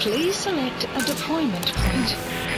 Please select a deployment point.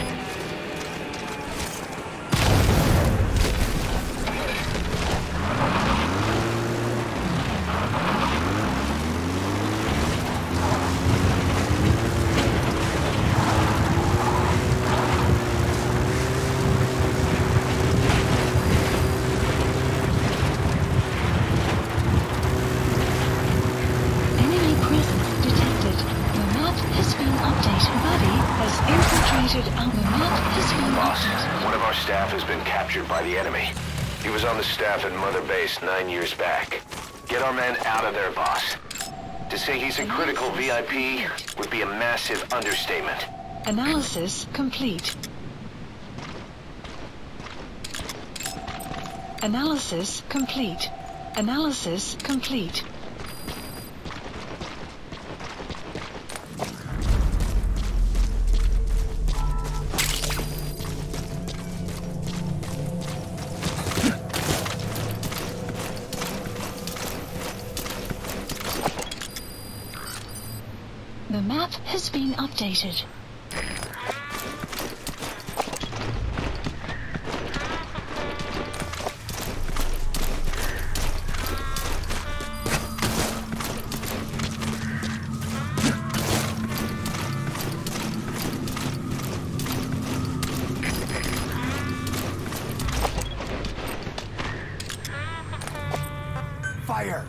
By the enemy. He was on the staff at Mother Base 9 years back. Get our men out of there, boss. To say he's a critical VIP would be a massive understatement. Analysis complete. Analysis complete. Analysis complete. The map has been updated. Fire!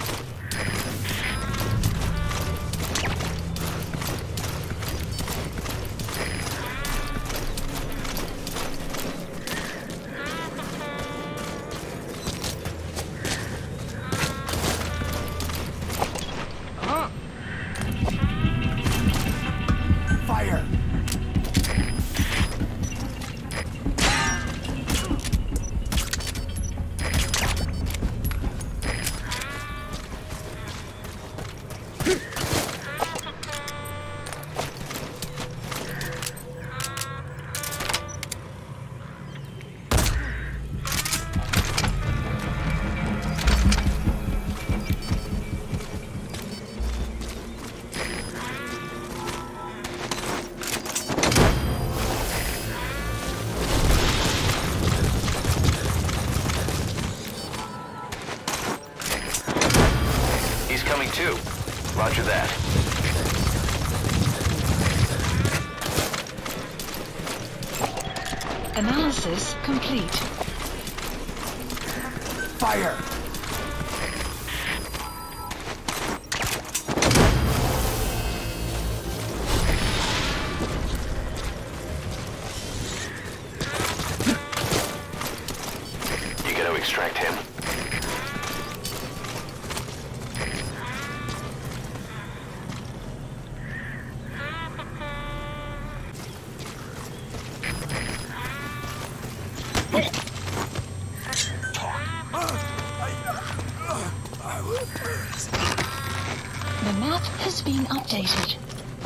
Too. Roger that. Analysis complete. Fire! You gotta extract him. The map has been updated.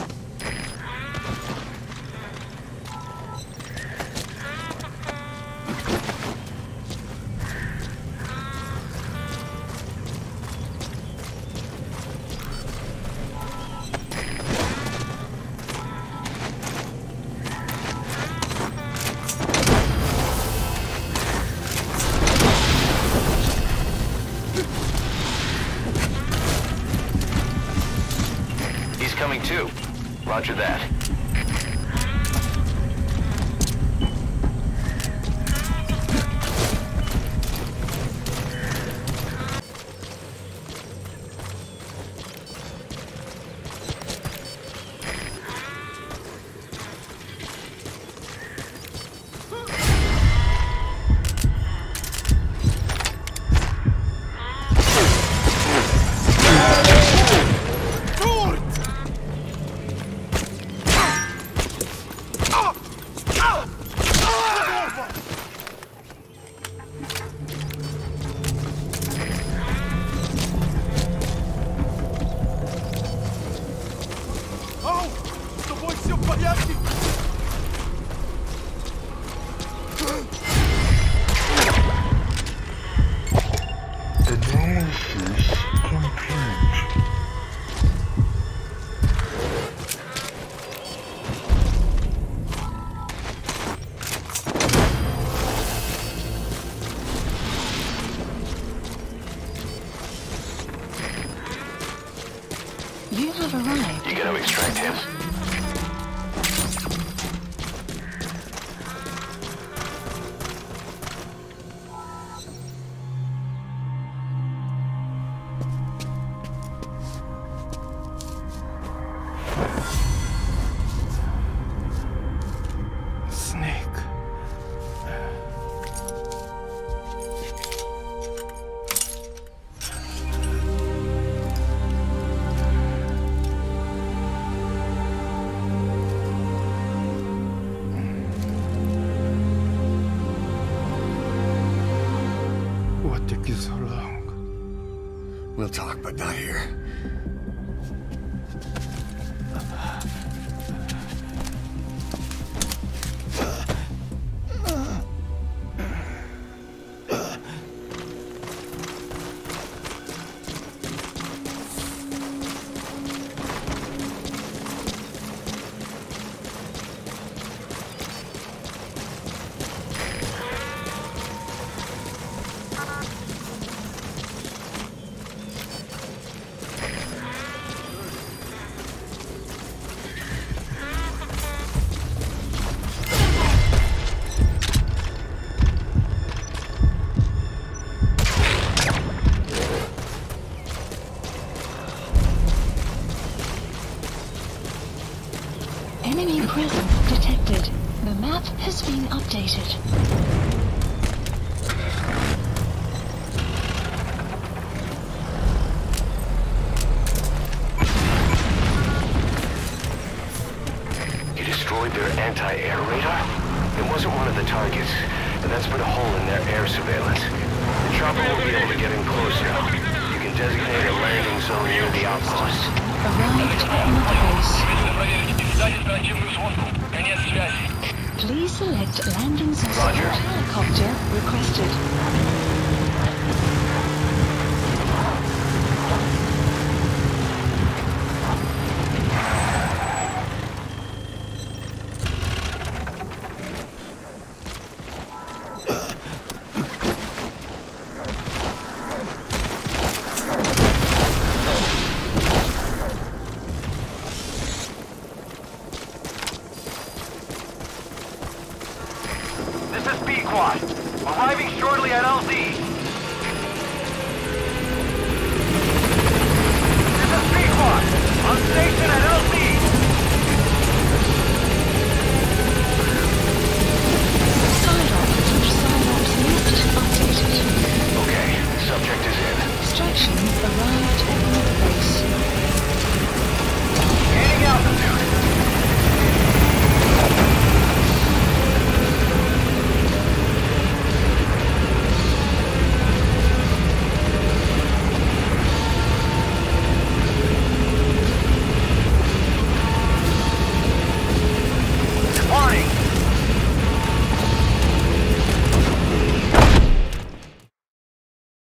Coming too. Roger that. arrived. You gotta extract him. Snake. What took you so long? We'll talk, but not here. Enemy presence detected. The map has been updated. You destroyed their anti-air radar? It wasn't one of the targets, and that's put a hole in their air surveillance. The chopper will be able to get in closer. You can designate a landing zone near the outpost. Arrived at Mother Base. Please select landing zone. Roger. Helicopter requested. This is B-Quad. Arriving shortly at LZ. This is B-Quad. On station at LZ. Psyops not updated. Okay, subject is in. Extraction arrived.